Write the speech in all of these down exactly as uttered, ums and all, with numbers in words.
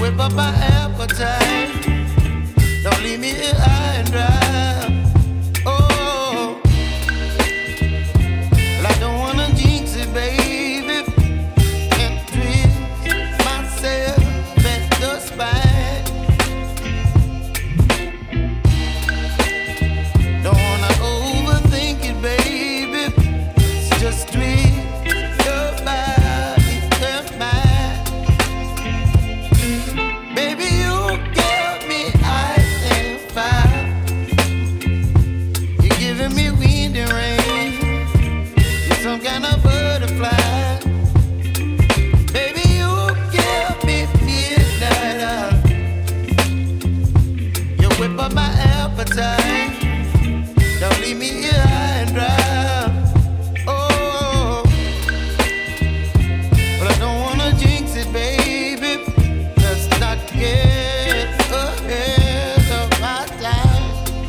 whip up my appetite. Don't leave me here high and dry. Oh, well, I don't wanna jinx it, baby, and twist myself at the spine. Don't wanna overthink it, baby. It's just twist your body and mine. Baby, you give me ice and fire. You're giving me wind and rain. You're some kind of butterfly. Baby, you give me midnight. You whip up my appetite. Don't leave me here high and dry. Oh, but I don't wanna jinx it, baby. Let's not get ahead of my time.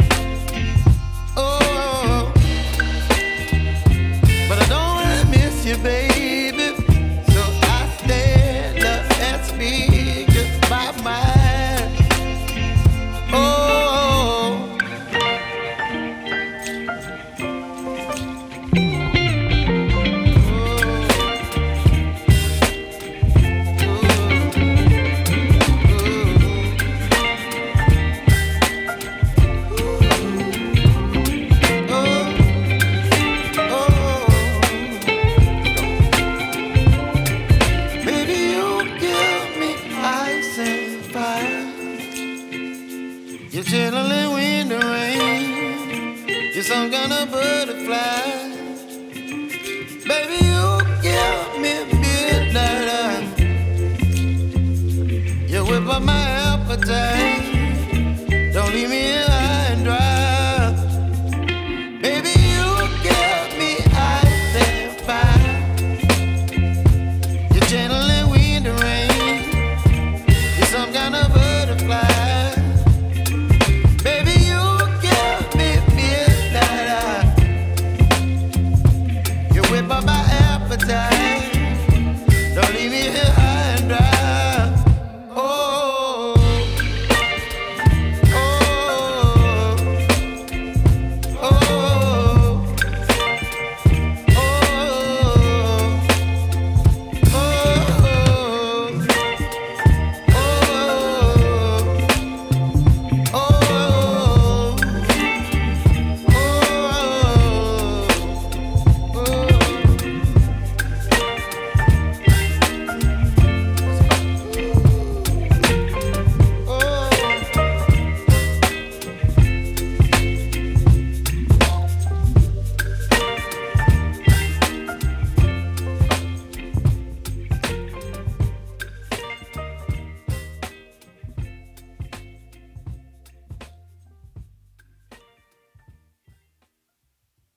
Oh, but I don't wanna miss you, baby. So I stand up and speak just my mind. Oh. You're chilling wind and rain. You're some kind of butterfly. Baby, you give me midnight. You whip up my appetite. Don't leave me here high and dry. Baby, you give me ice and fire. You're channeling wind and rain. You're some kind of butterfly. Whip up my appetite. Don't leave me here